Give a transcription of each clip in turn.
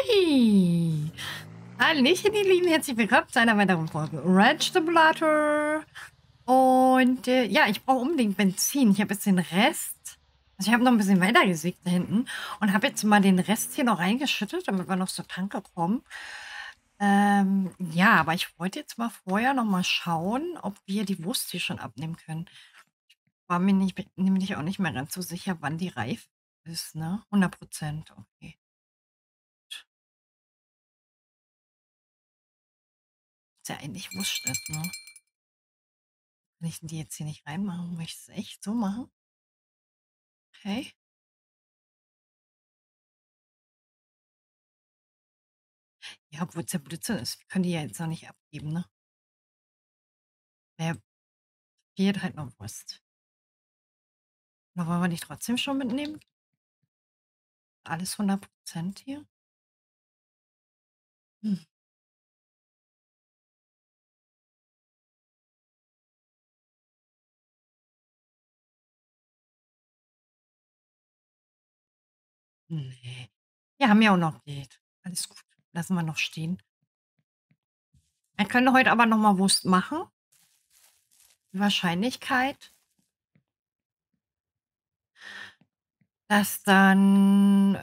Hui! Hallöchen, ihr Lieben, herzlich willkommen zu einer weiteren Folge Ranch Simulator. Und ja, ich brauche unbedingt Benzin. Ich habe jetzt den Rest. Also ich habe noch ein bisschen weiter gesägt da hinten und habe jetzt mal den Rest hier noch reingeschüttet, damit wir noch zur Tanke kommen. Ja, aber ich wollte jetzt mal vorher noch mal schauen, ob wir die Wurst hier schon abnehmen können. War mir nämlich auch nicht mehr ganz so sicher, wann die reif ist, ne? 100%, okay. Ist ja eigentlich wurscht, ne? Kann ich denn die jetzt hier nicht reinmachen? Muss ich das echt so machen? Okay. Ja, obwohl's ja Blödsinn ist. Wir können die ja jetzt noch nicht abgeben, ne? Ja, fehlt halt noch Wurst. Na, wollen wir die trotzdem schon mitnehmen? Alles 100% hier? Hm, ne. Wir haben ja auch noch Geld. Alles gut. Lassen wir noch stehen. Wir können heute aber noch mal Wurst machen. Die Wahrscheinlichkeit, dass dann,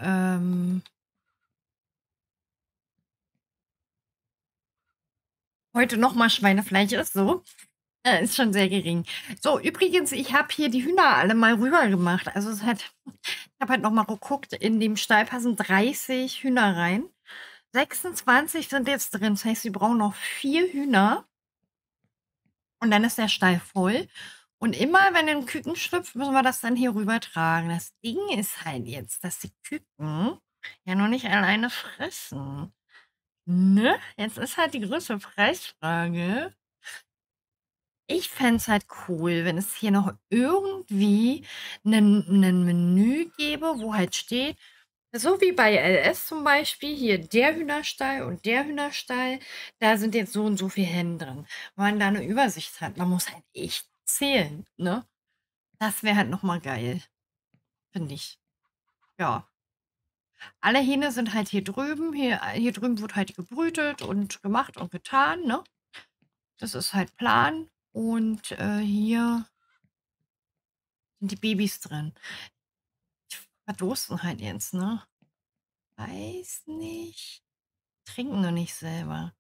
heute noch mal Schweinefleisch ist, so. Ist schon sehr gering. So, übrigens, ich habe hier die Hühner alle mal rüber gemacht. Also, ich habe halt noch mal geguckt, in dem Stall passen 30 Hühner rein. 26 sind jetzt drin. Das heißt, wir brauchen noch 4 Hühner und dann ist der Stall voll. Und immer, wenn ein Küken schlüpft, müssen wir das dann hier rüber tragen. Das Ding ist halt jetzt, dass die Küken ja noch nicht alleine fressen, ne? Jetzt ist halt die größte Preisfrage. Ich fände es halt cool, wenn es hier noch irgendwie 'nen Menü gäbe, wo halt steht, so wie bei LS zum Beispiel, hier der Hühnerstall und der Hühnerstall, da sind jetzt so und so viel Hennen drin. Wenn man da 'ne Übersicht hat. Man muss halt echt zählen, ne? Das wäre halt noch mal geil, finde ich. Ja. Alle Hähne sind halt hier drüben. Hier drüben wird halt gebrütet und gemacht und getan, ne? Das ist halt Plan. Und, hier sind die Babys drin. Ich verdursten halt jetzt, ne? Weiß nicht. Trinken noch nicht selber.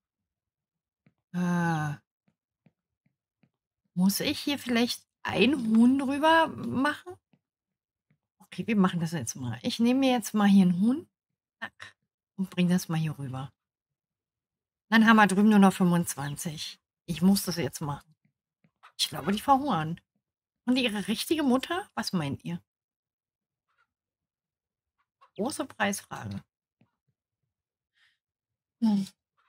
Ah, muss ich hier vielleicht ein Huhn drüber machen? Okay, wir machen das jetzt mal. Ich nehme mir jetzt mal hier ein Huhn, zack, und bringe das mal hier rüber. Dann haben wir drüben nur noch 25. Ich muss das jetzt machen. Ich glaube, die verhungern. Und ihre richtige Mutter? Was meint ihr? Große Preisfrage. Hm.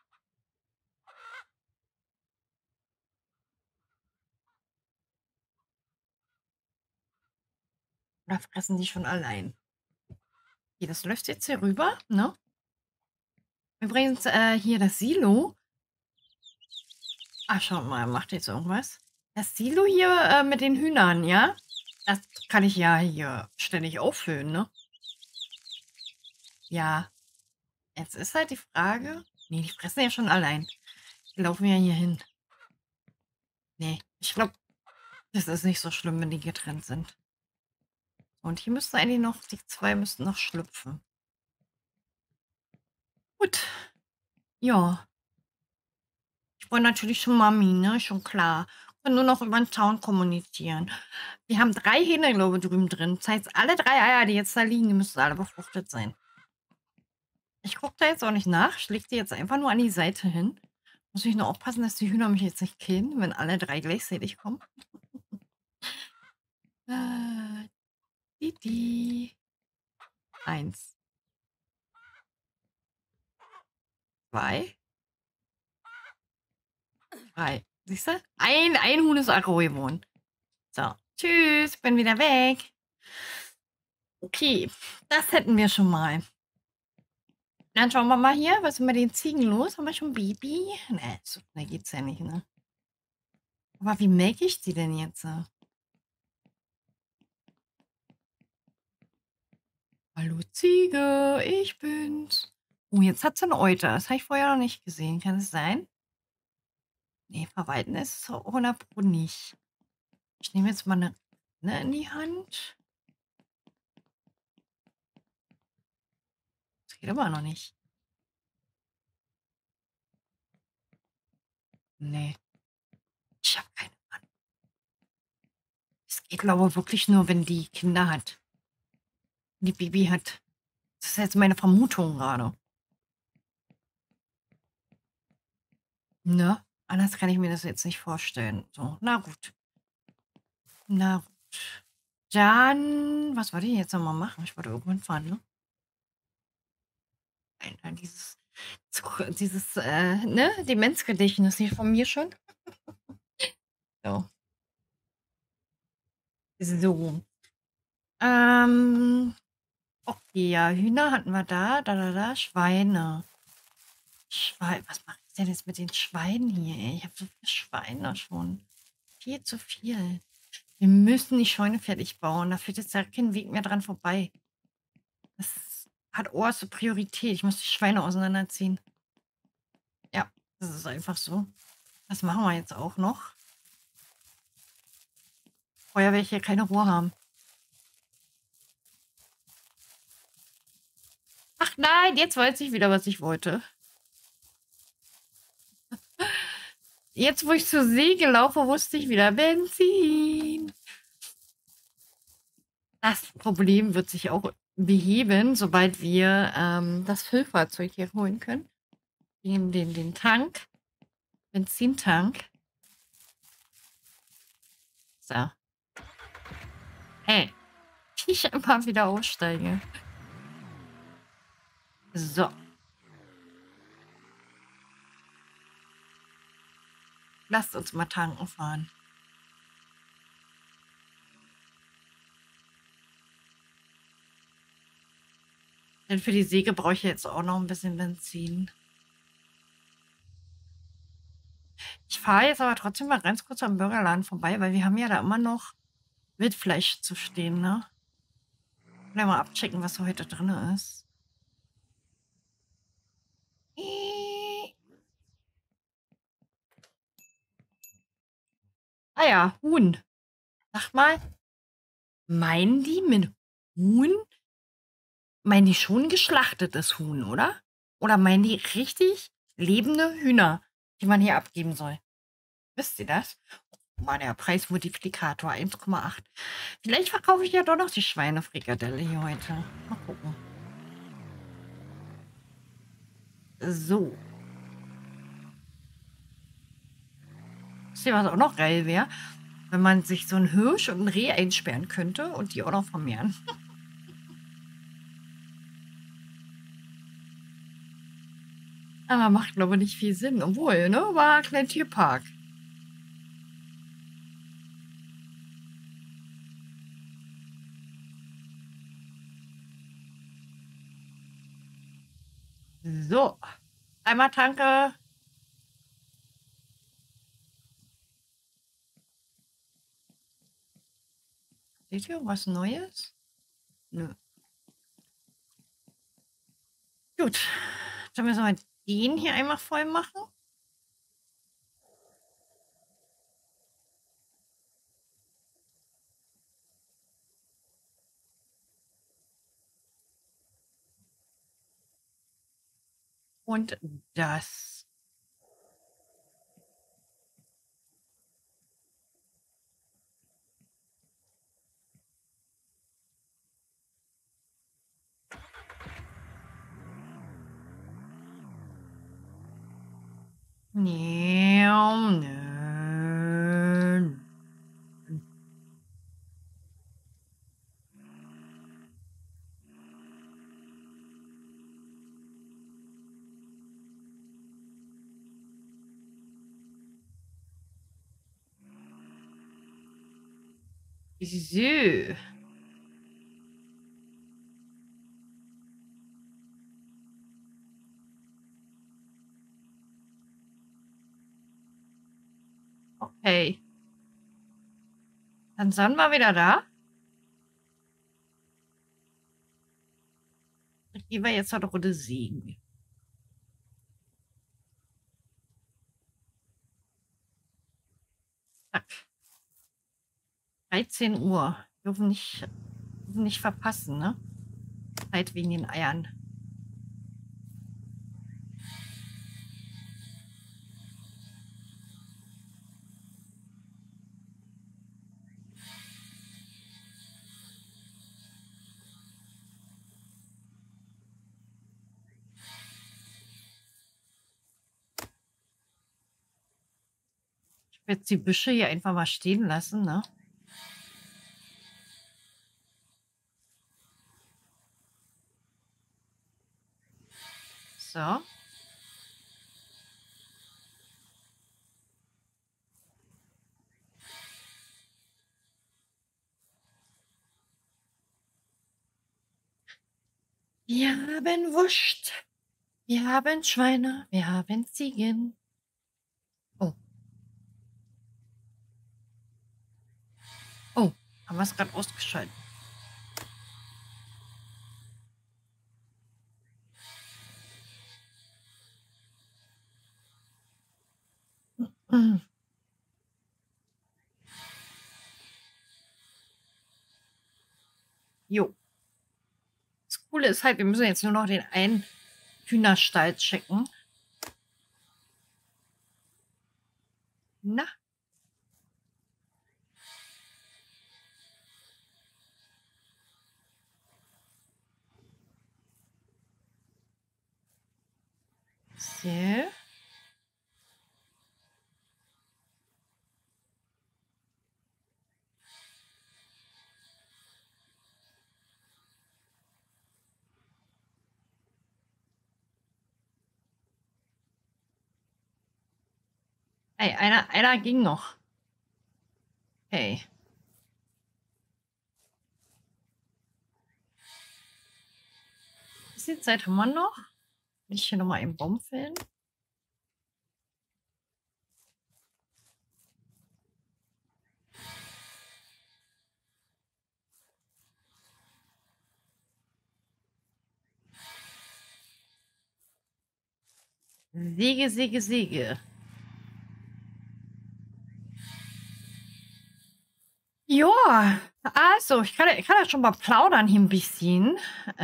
Oder fressen die schon allein? Okay, das läuft jetzt hier rüber, ne? Übrigens, hier das Silo. Ah, schau mal, macht jetzt irgendwas? Das Silo hier, mit den Hühnern, ja? Das kann ich ja hier ständig auffüllen, ne? Ja, jetzt ist halt die Frage, ne, die fressen ja schon allein. Die laufen ja hier hin. Ne, ich glaube, das ist nicht so schlimm, wenn die getrennt sind. Und hier müssten eigentlich noch die 2 müssten noch schlüpfen. Gut, ja. Ich wollte natürlich schon Mami, ne, schon klar. Können nur noch über 'n Zaun kommunizieren. Wir haben 3 Hähne, glaube ich, drüben drin. Das heißt, alle 3 Eier, die jetzt da liegen, die müssen alle befruchtet sein. Ich gucke da jetzt auch nicht nach. Ich lege die jetzt einfach nur an die Seite hin. Muss ich nur aufpassen, dass die Hühner mich jetzt nicht killen, wenn alle 3 gleichzeitig kommen. Äh, Didi. 1, 2, 3. Siehst du? Ein Huhn ist aggro geworden. So, tschüss, bin wieder weg. Okay, das hätten wir schon mal. Dann schauen wir mal hier, was ist mit den Ziegen los? Haben wir schon Baby? Ne, so schnell geht's ja nicht, ne? Aber wie melke ich die denn jetzt? Hallo Ziege, ich bin's. Oh, jetzt hat sie 'ne Eute. Das habe ich vorher noch nicht gesehen. Kann es sein? Ne, verwalten ist es 100 pro nicht. Ich nehme jetzt mal 'ne in die Hand. Das geht aber noch nicht. Ne, ich habe keine Ahnung. Es geht, glaube ich, wirklich nur, wenn die Kinder hat. Wenn die Baby hat. Das ist jetzt meine Vermutung grade, ne? Anders kann ich mir das jetzt nicht vorstellen. So, na gut. Na gut. Dann was wollte ich jetzt noch mal machen? Ich wollte irgendwo hinfahren, ne? Alter, ne, Demenzgedächtnis hier von mir schon. So. So. Ähm, okay, ja, Hühner hatten wir da, Schweine. Was mache ich denn jetzt mit den Schweinen hier, ey? Ich habe so viele Schweine schon. Viel zu viel. Wir müssen die Scheune fertig bauen. Da führt jetzt ja kein Weg mehr dran vorbei. Das hat oberste Priorität. Ich muss die Schweine auseinanderziehen. Ja, das ist einfach so. Das machen wir jetzt auch noch. Vorher werde ich hier keine Ruhe haben. Ach nein, jetzt weiß ich wieder, was ich wollte. Jetzt, wo ich zur See gelaufen, wusste ich wieder Benzin. Das Problem wird sich auch beheben, sobald wir das Füllfahrzeug hier holen können. Wir nehmen den Tank, Benzintank. So. Hey, ich immer wieder aussteige. So, lasst uns mal tanken fahren. Denn für die Säge brauche ich jetzt auch noch ein bisschen Benzin. Ich fahre jetzt aber trotzdem mal ganz kurz am Burgerladen vorbei, weil wir haben ja da immer noch Wildfleisch zu stehen, ne? Gleich mal abchecken, was heute drin ist. Ah ja, Huhn. Sag mal, meinen die mit Huhn meinen die schon geschlachtetes Huhn, oder? Oder meinen die richtig lebende Hühner, die man hier abgeben soll? Wisst ihr das? Oh Mann, der Preismultiplikator 1,8. Vielleicht verkaufe ich ja doch noch die Schweinefrikadelle hier heute. Mal gucken. So. Wisst ihr, was auch noch geil wäre? Wenn man sich so 'n Hirsch und 'n Reh einsperren könnte und die auch noch vermehren. Aber macht, glaube ich, nicht viel Sinn. Obwohl, ne, war kein Tierpark. So, einmal Tanke. Seht ihr irgendwas Neues? Nö. Gut, dann müssen wir den hier einmal voll machen. Und das. Nö. So. Okay. Dann sind wir wieder da. Dann gehen wir jetzt 'ne Runde sägen. Zack. 13 Uhr. Dürfen nicht verpassen, ne? Zeit wegen den Eiern. Ich werde jetzt die Büsche hier einfach mal stehen lassen, ne? So. Wir haben Wurst. Wir haben Schweine. Wir haben Ziegen. Oh. Oh. Haben wir es gerade ausgeschaltet? Hm. Jo. Das Coole ist halt, wir müssen jetzt nur noch den einen Hühnerstall checken. Na? So. Ey, einer ging noch. Okay. Bisschen Zeit haben wir noch. Will ich hier nochmal einen Baum fällen? Säge, Säge, Säge. Ja, also ich kann ja schon mal plaudern hier ein bisschen.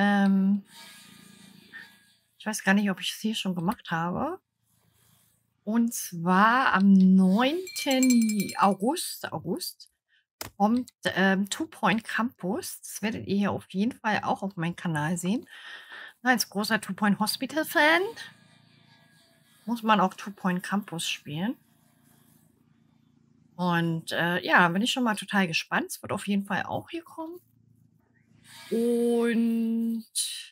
Ich weiß gar nicht, ob ich es hier schon gemacht habe. Und zwar am 9. August kommt Two Point Campus. Das werdet ihr hier auf jeden Fall auch auf meinem Kanal sehen. Als großer Two Point Hospital Fan muss man auch Two Point Campus spielen. Und ja, bin ich schon mal total gespannt. Es wird auf jeden Fall auch hier kommen. Und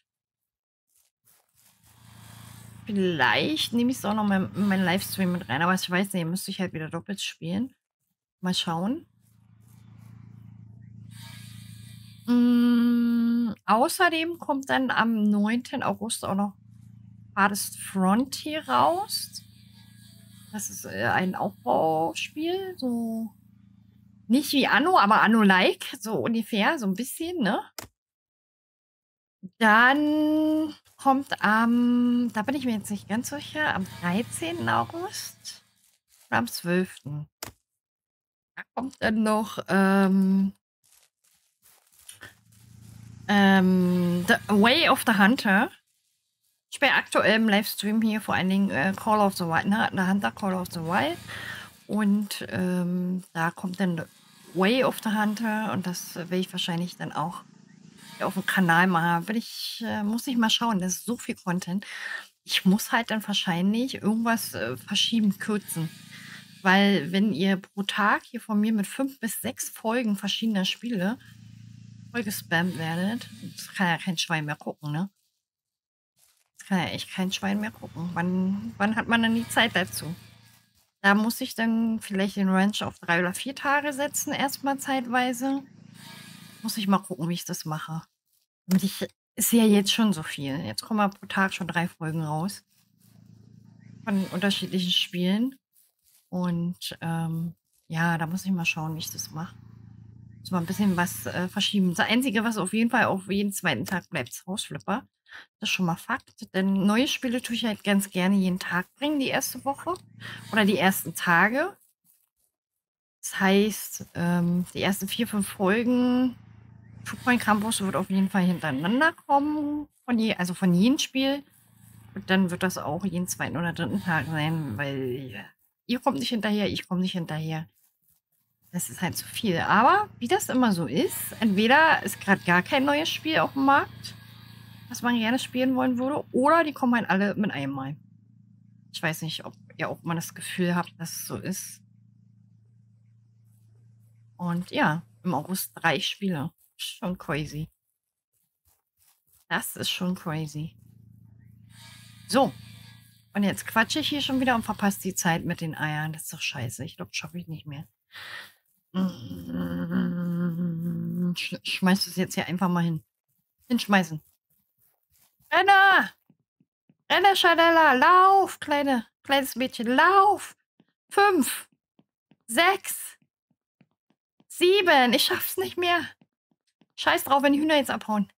vielleicht nehme ich es auch noch mal in meinen Livestream mit rein. Aber ich weiß nicht, müsste ich halt wieder doppelt spielen. Mal schauen. Außerdem kommt dann am 9. August auch noch Hardest Frontier raus. Das ist ein Aufbauspiel, so nicht wie Anno, aber Anno-like, so ungefähr, so ein bisschen, ne? Dann kommt da bin ich mir jetzt nicht ganz sicher, am 13. August oder am 12. Da kommt dann noch The Way of the Hunter. Ich spiele aktuell im Livestream hier vor allen Dingen Call of the Wild, ne? The Hunter Call of the Wild. Und da kommt dann The Way of the Hunter und das will ich wahrscheinlich dann auch auf dem Kanal machen. Muss ich mal schauen, das ist so viel Content. Ich muss halt dann wahrscheinlich irgendwas verschieben, kürzen. Weil wenn ihr pro Tag hier von mir mit 5 bis 6 Folgen verschiedener Spiele vollgespammt werdet, das kann ja kein Schwein mehr gucken, ne? Das kann ja echt kein Schwein mehr gucken. Wann hat man dann die Zeit dazu? Da muss ich dann vielleicht den Ranch auf 3 oder 4 Tage setzen, erstmal zeitweise. Muss ich mal gucken, wie ich das mache. Ist ja jetzt schon so viel. Jetzt kommen pro Tag schon 3 Folgen raus. Von unterschiedlichen Spielen. Und ja, da muss ich mal schauen, wie ich das mache. Muss mal ein bisschen was verschieben. Das Einzige, was auf jeden Fall auf jeden zweiten Tag bleibt, ist Hausflipper. Das ist schon mal Fakt. Denn neue Spiele tue ich halt ganz gerne jeden Tag bringen, die erste Woche. Oder die ersten Tage. Das heißt, die ersten 4, 5 Folgen True Crime Campus wird auf jeden Fall hintereinander kommen, also von jedem Spiel. Und dann wird das auch jeden zweiten oder dritten Tag sein, weil ihr kommt nicht hinterher, ich komme nicht hinterher. Das ist halt zu viel. Aber wie das immer so ist, entweder ist gerade gar kein neues Spiel auf dem Markt, was man gerne spielen wollen würde, oder die kommen halt alle mit einmal. Ich weiß nicht, ob ihr auch mal das Gefühl habt, dass es so ist. Und ja, im August 3 Spiele. Schon crazy. Das ist schon crazy. So. Und jetzt quatsche ich hier schon wieder und verpasse die Zeit mit den Eiern. Das ist doch scheiße. Ich glaube, das schaffe ich nicht mehr. Schmeiß es jetzt hier einfach mal hin. Hinschmeißen. Renne! Renne, Schadella! Lauf, kleines Mädchen, lauf! 5, 6, 7. Ich schaff's nicht mehr. Scheiß drauf, wenn die Hühner jetzt abhauen.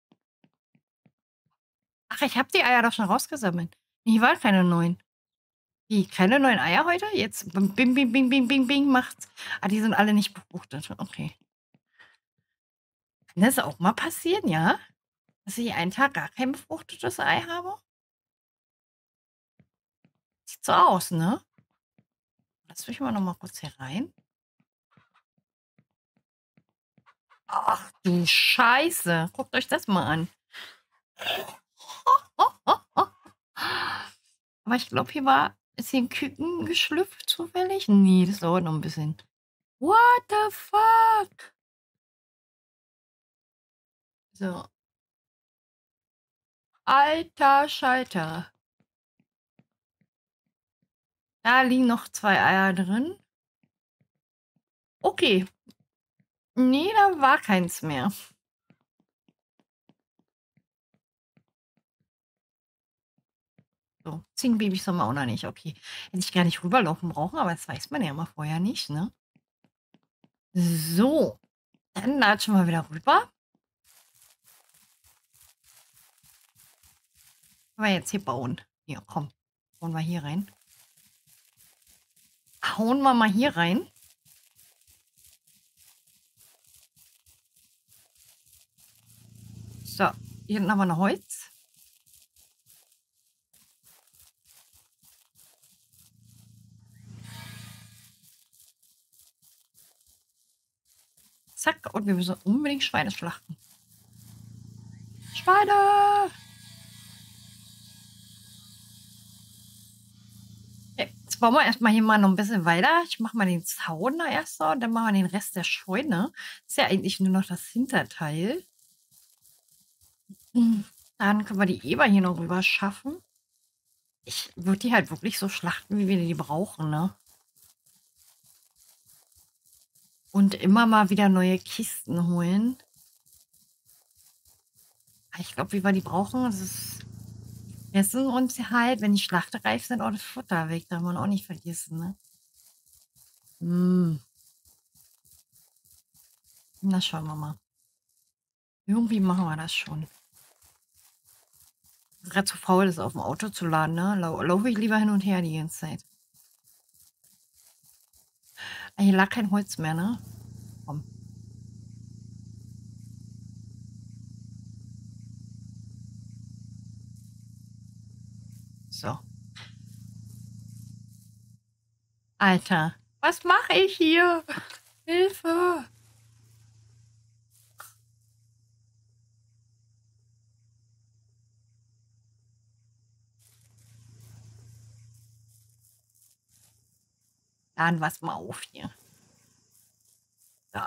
Ach, ich habe die Eier doch schon rausgesammelt. Hier waren keine neuen. Wie, keine neuen Eier heute? Jetzt bing, bing, bing, bing, bing, bing macht's. Ah, die sind alle nicht befruchtet. Okay. Kann das auch mal passieren, ja? Dass ich einen Tag gar kein befruchtetes Ei habe? Sieht so aus, ne? Lass mich mal noch mal kurz hier rein. Ach du Scheiße. Guckt euch das mal an. Aber ich glaube, ist hier ein Küken geschlüpft zufällig? Nee, das dauert noch ein bisschen. What the fuck? So. Alter Schalter. Da liegen noch 2 Eier drin. Okay. Nee, da war keins mehr. So, Ziegenbabys haben wir auch noch nicht. Okay. Hätte ich gar nicht rüberlaufen brauchen, aber das weiß man ja immer vorher nicht, ne? So. Dann latschen wir wieder rüber. Können wir jetzt hier bauen. Hier, komm. Hauen wir hier rein. Hauen wir mal hier rein. So, hier hinten haben wir noch Holz. Zack, und wir müssen unbedingt Schweine schlachten. Schweine! Okay, jetzt bauen wir erstmal hier mal noch ein bisschen weiter. Ich mache mal den Zaun da erst so und dann machen wir den Rest der Scheune. Ist ja eigentlich nur noch das Hinterteil. Dann können wir die Eber hier noch rüber schaffen. Ich würde die halt wirklich so schlachten, wie wir die brauchen, ne? Und immer mal wieder neue Kisten holen. Ich glaube, wie wir die brauchen, das ist essen uns halt, wenn die schlachtereif sind, auch das Futter weg. Darf man auch nicht vergessen, ne? Na, schauen wir mal. Irgendwie machen wir das schon. Gerade zu faul, das auf dem Auto zu laden, ne? Laufe ich lieber hin und her die ganze Zeit. Hier lag kein Holz mehr, ne? Komm. So. Alter, was mache ich hier? Hilfe! Laden wir es mal auf hier. Ja.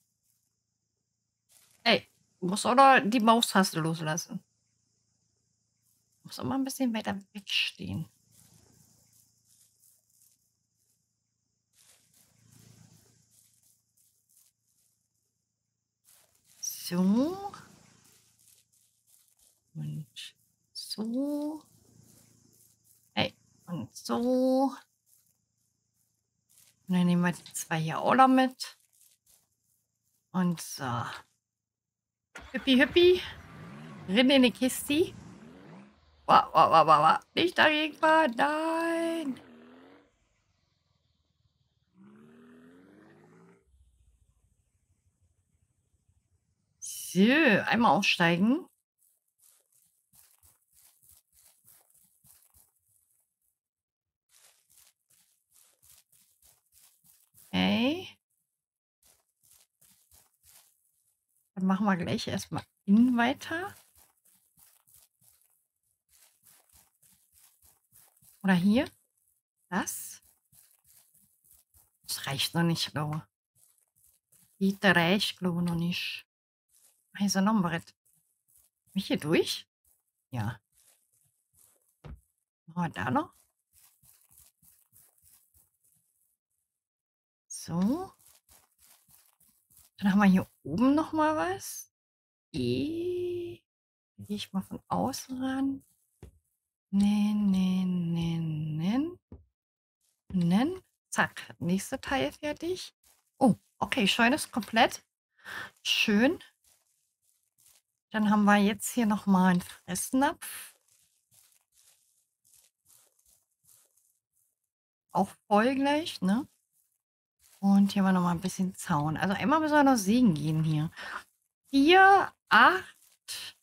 Ey, du musst auch noch die Maustaste loslassen. Muss auch mal ein bisschen weiter wegstehen. So. Und so. Hey, und so. Und dann nehmen wir die 2 hier auch noch mit. Und so. Hüppi, hüppi. Renn in die Kiste. Wow, wow, wow, wow, wow. Nicht dagegen fahren. Nein. So, einmal aussteigen. Okay. Dann machen wir gleich erstmal innen weiter. Oder hier. Das. Das reicht noch nicht, glaube ich. Das reicht, glaube ich, noch nicht. Hier ist ja noch ein Brett. Bin ich hier durch? Ja. Machen wir da noch? So. Dann haben wir hier oben noch mal was. Gehe ich mal von außen ran. Nein. Zack, nächste Teil fertig. Oh, okay, Scheune ist komplett. Schön. Dann haben wir jetzt hier noch mal einen Fressnapf. Auch voll gleich, ne? Und hier haben wir noch mal ein bisschen Zaun. Also einmal müssen wir noch sägen gehen hier. 4, 8,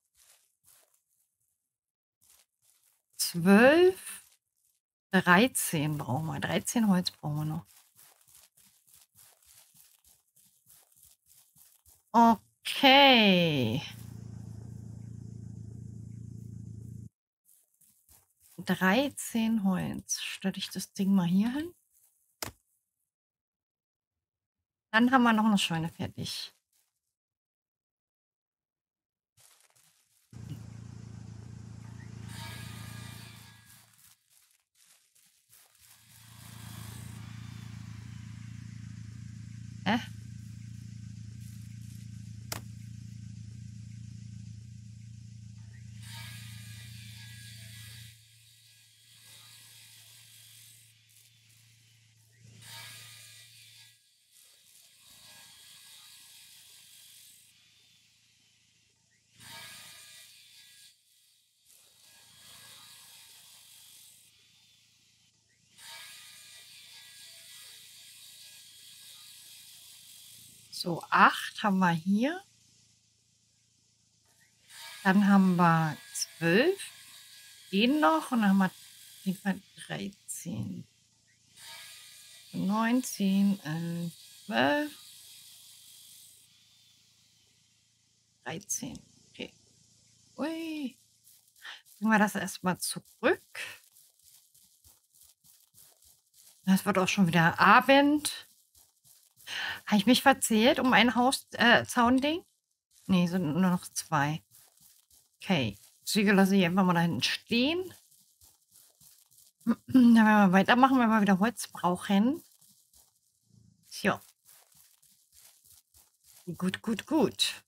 12, 13 brauchen wir. 13 Holz brauchen wir noch. Okay. 13 Holz. Stelle ich das Ding mal hier hin. Dann haben wir noch eine Scheune fertig. Äh? So, 8 haben wir hier. Dann haben wir 12. Den noch. Und dann haben wir auf jeden Fall 13. 19, 11, 12. 13. Okay. Ui. Bringen wir das erstmal zurück. Es wird auch schon wieder Abend. Habe ich mich verzählt um ein Hauszaunding? Nee, sind nur noch 2. Okay. Ziegel lasse ich einfach mal da hinten stehen. Dann werden wir weitermachen, wenn wir wieder Holz brauchen. So. Gut.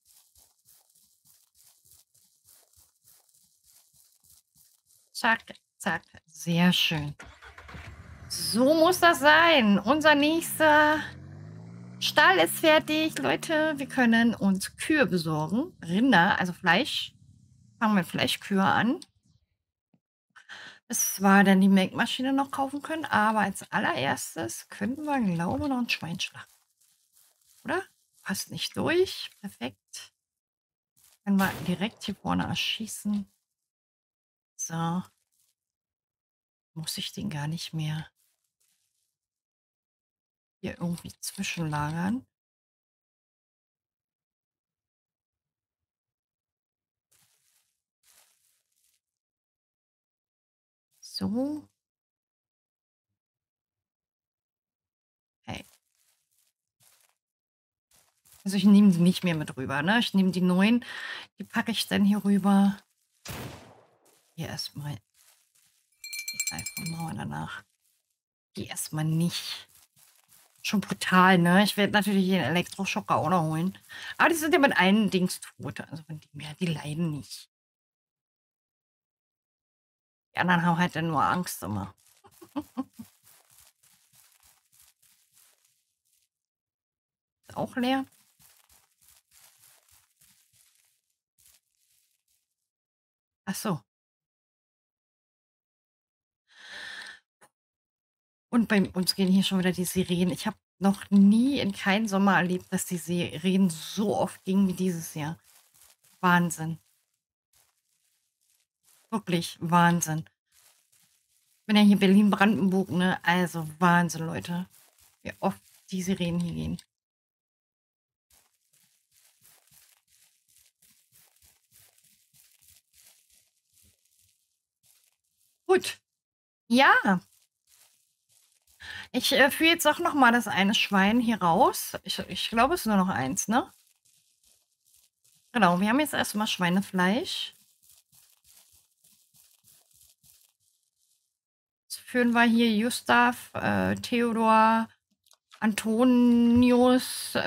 Zack. Sehr schön. So muss das sein. Unser nächster Stall ist fertig. Leute, wir können uns Kühe besorgen. Rinder, also Fleisch. Fangen wir mit Fleischkühe an. Bis wir dann die Melkmaschine noch kaufen können. Aber als allererstes könnten wir, glaube ich, noch ein Schwein schlachten. Oder? Passt nicht durch. Perfekt. Können wir direkt hier vorne erschießen. So. Muss ich den gar nicht mehr hier irgendwie zwischenlagern. So. Okay. Also ich nehme die nicht mehr mit rüber, ne? Ich nehme die neuen, die packe ich dann hier rüber. Hier erstmal. Einfach mal danach. Die erstmal nicht. Schon brutal, ne? Ich werde natürlich den Elektroschocker auch noch holen. Aber die sind ja mit allen Dings tot. Also von dem her, die leiden nicht. Die anderen haben halt dann nur Angst immer. Ist auch leer. Ach so. Und bei uns gehen hier schon wieder die Sirenen. Ich habe noch nie in keinem Sommer erlebt, dass die Sirenen so oft gingen wie dieses Jahr. Wahnsinn. Wirklich Wahnsinn. Bin ja hier Berlin-Brandenburg, ne? Also Wahnsinn, Leute. Wie oft die Sirenen hier gehen. Gut. Ja, ich führe jetzt auch noch mal das eine Schwein hier raus. Ich glaube, es ist nur noch eins, ne? Genau, wir haben jetzt erstmal Schweinefleisch. Jetzt führen wir hier Gustav, Theodor, Antonius,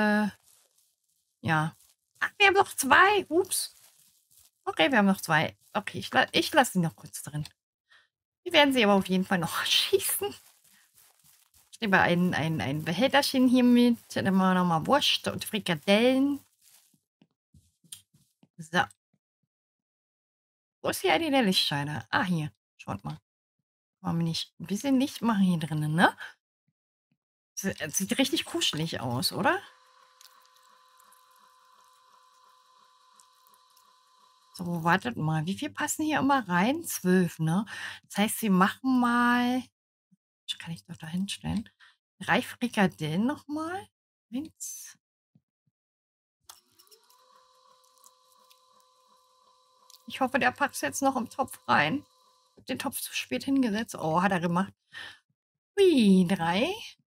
ja. Ach, wir haben noch zwei. Ups. Okay, wir haben noch zwei. Okay, ich lasse sie noch kurz drin. Die werden sie aber auf jeden Fall noch schießen. Ich nehme ein Behälterchen hier mit. Dann machen wir nochmal Wurst und Frikadellen. So. Wo ist hier eigentlich der Lichtschalter? Ah, hier. Schaut mal. Wollen wir nicht ein bisschen Licht machen hier drinnen, ne? Sieht richtig kuschelig aus, oder? So, wartet mal. Wie viel passen hier immer rein? 12, ne? Das heißt, sie machen mal. Das kann ich doch da hinstellen. 3 Frikadellen nochmal. Eins. Ich hoffe, der packt es jetzt noch im Topf rein. Ich hab den Topf zu spät hingesetzt. Oh, hat er gemacht. Hui, 3.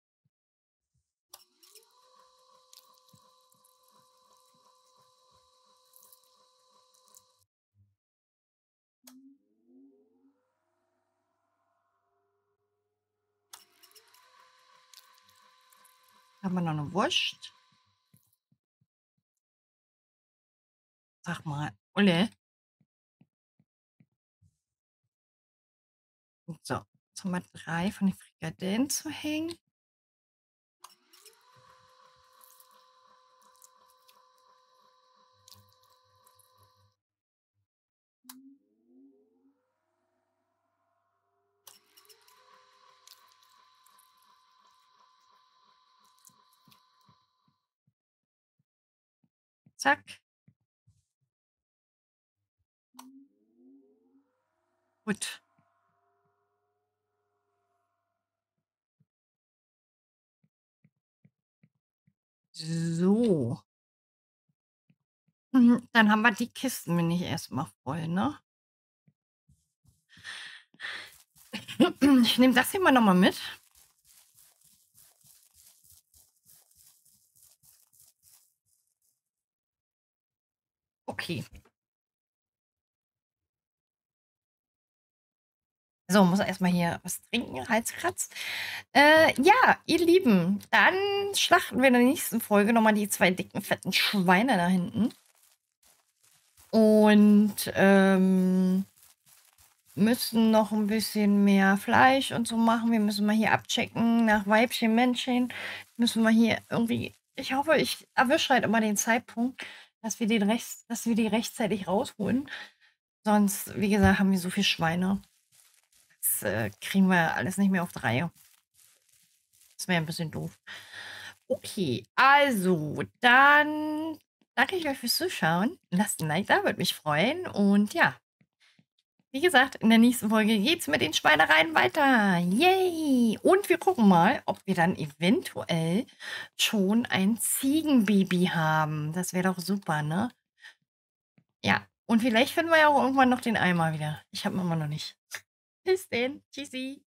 Haben wir noch eine Wurst? Sag mal, Olle. So, jetzt haben wir 3 von den Frikadellen zu hängen. Zack. Gut. So. Dann haben wir die Kisten, bin ich erstmal voll, ne? Ich nehme das hier mal noch mal mit. Okay. So, muss erstmal hier was trinken, Hals kratzt. Ja, ihr Lieben, dann schlachten wir in der nächsten Folge noch mal die 2 dicken, fetten Schweine da hinten. Und, müssen noch ein bisschen mehr Fleisch und so machen. Wir müssen mal hier abchecken nach Weibchen, Männchen. Müssen wir hier irgendwie ich hoffe, ich erwische halt immer den Zeitpunkt, dass wir die rechtzeitig rausholen. Sonst, wie gesagt, haben wir so viel Schweine. Das, kriegen wir alles nicht mehr auf die Reihe. Das wäre ein bisschen doof. Okay, also, dann danke ich euch fürs Zuschauen. Lasst ein Like da, würde mich freuen. Und ja, wie gesagt, in der nächsten Folge geht's mit den Schweinereien weiter. Yay! Und wir gucken mal, ob wir dann eventuell schon ein Ziegenbaby haben. Das wäre doch super, ne? Ja. Und vielleicht finden wir ja auch irgendwann noch den Eimer wieder. Ich habe ihn immer noch nicht. Bis denn. Tschüssi.